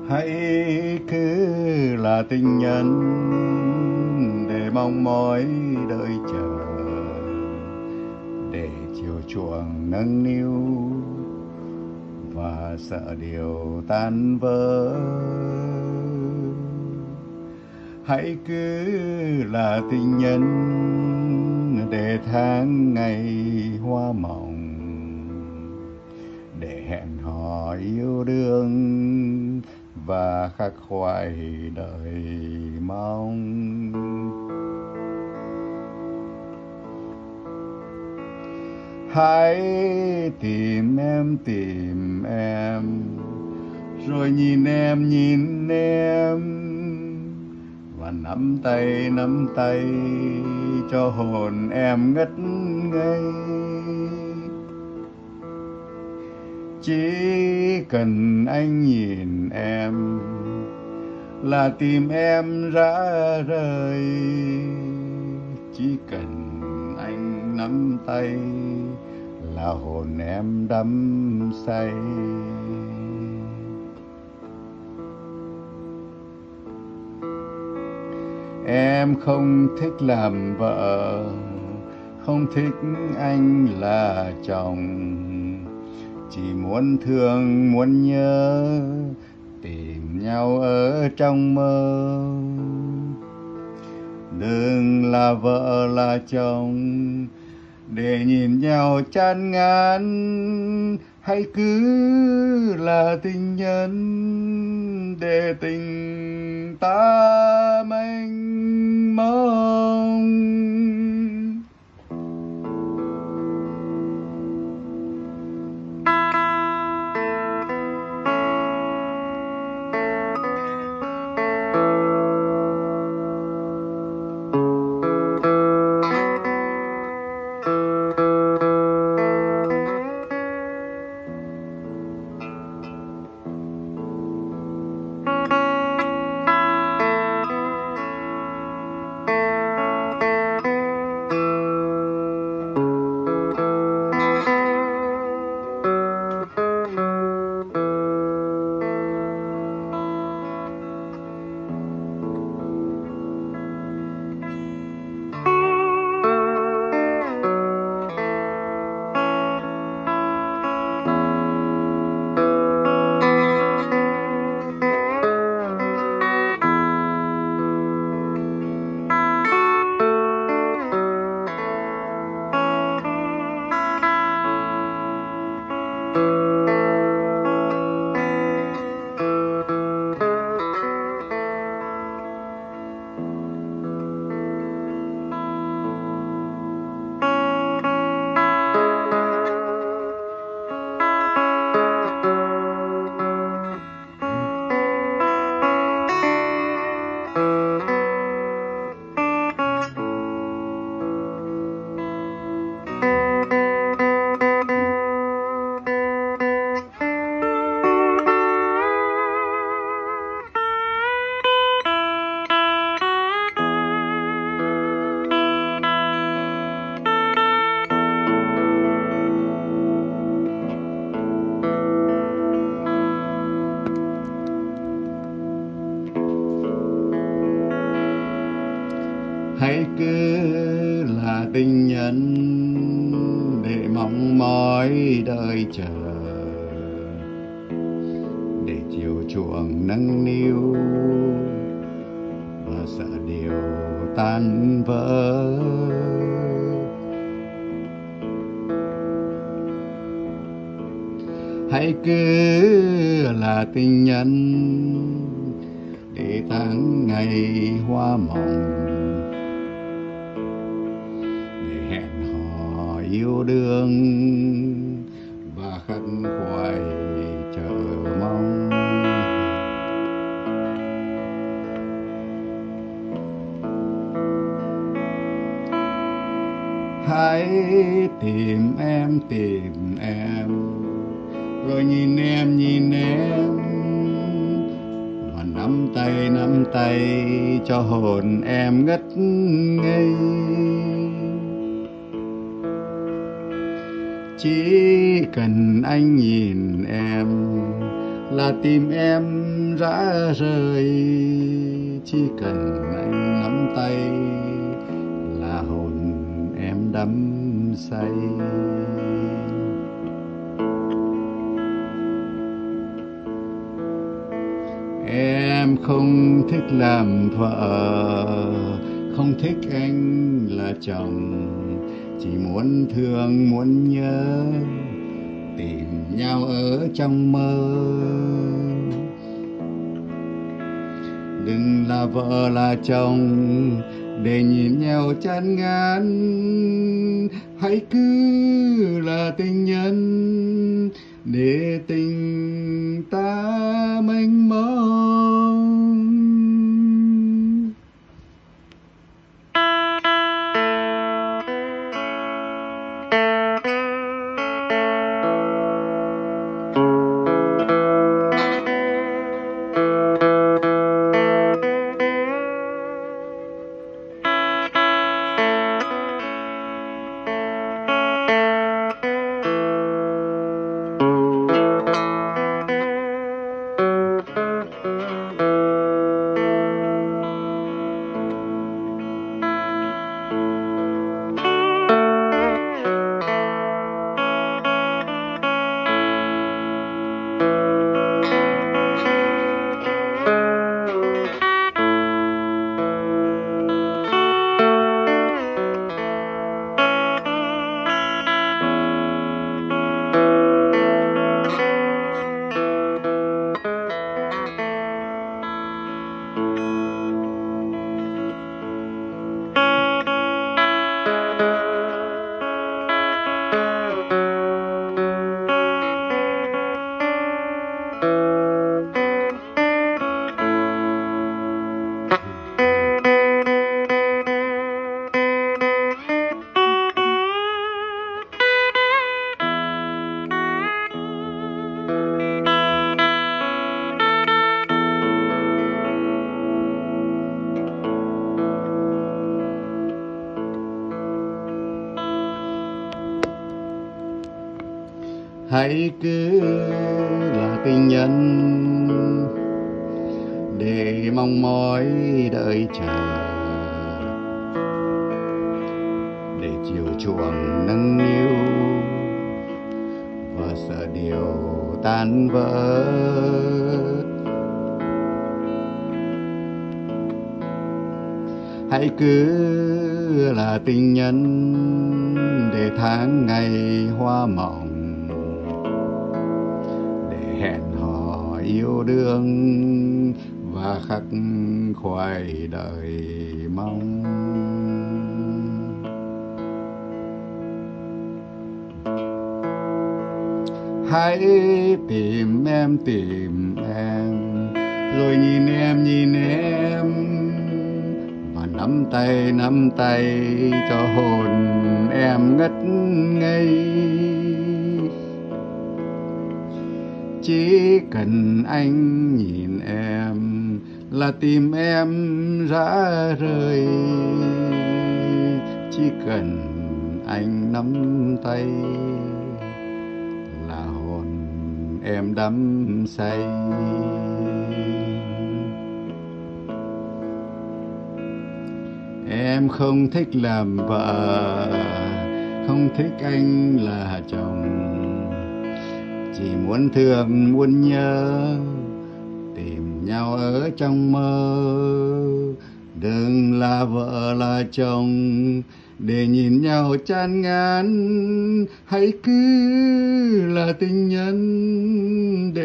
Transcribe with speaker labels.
Speaker 1: Hãy cứ là tình nhân để mong mỏi đợi chờ, để chiều chuộng nâng niu và sợ điều tan vỡ. Hãy cứ là tình nhân để tháng ngày hoa mộng, để hẹn hò yêu đương và khắc khoải đời mong. Hãy tìm em, rồi nhìn em và nắm tay cho hồn em ngất ngây. Chỉ cần anh nhìn em là tim em rã rời, chỉ cần anh nắm tay là hồn em đắm say. Em không thích làm vợ, không thích anh là chồng, chỉ muốn thương muốn nhớ, tìm nhau ở trong mơ. Đừng là vợ là chồng để nhìn nhau chán ngán. Hãy cứ là tình nhân để tình ta mênh mông. Hãy cứ là tình nhân để mong mỏi đợi chờ, để chiều chuộng nâng niu và sợ điều tan vỡ. Hãy cứ là tình nhân để tháng ngày hoa mộng, hẹn hò yêu đương và khấn khoải chờ mong. Hãy tìm em, rồi nhìn em và nắm tay cho hồn em ngất ngây. Chỉ cần anh nhìn em là tim em rã rời. Chỉ cần anh nắm tay là hồn em đắm say. Em không thích làm vợ, không thích anh là chồng, chỉ muốn thương muốn nhớ, tìm nhau ở trong mơ. Đừng là vợ là chồng để nhìn nhau chán ngán, hãy cứ là tình nhân để tình ta mênh mông. Hãy cứ là tình nhân để mong mỏi đợi chờ, để chiều chuộng nâng niu và sợ điều tan vỡ. Hãy cứ là tình nhân để tháng ngày hoa mộng, hẹn hò yêu đương và khắc khoải đời mong. Hãy tìm em rồi nhìn em và nắm tay cho hồn em ngất ngây. Chỉ cần anh nhìn em là tim em rã rời. Chỉ cần anh nắm tay là hồn em đắm say. Em không thích làm vợ, không thích anh là chồng, chỉ muốn thương muốn nhớ, tìm nhau ở trong mơ. Đừng là vợ là chồng để nhìn nhau chán ngán, hãy cứ là tình nhân để